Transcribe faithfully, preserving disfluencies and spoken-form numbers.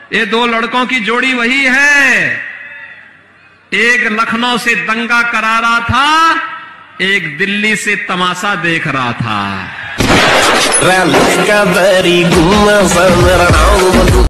ये दो लड़कों की जोड़ी वही है। एक लखनऊ से दंगा करा रहा था, एक दिल्ली से तमाशा देख रहा था।